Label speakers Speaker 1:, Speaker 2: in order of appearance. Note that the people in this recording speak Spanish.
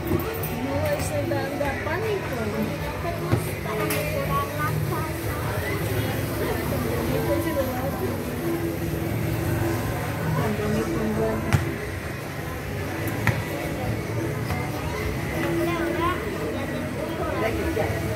Speaker 1: No, ese da pánico.
Speaker 2: Hacemos para mejorar la casa. Pero ahora ya tengo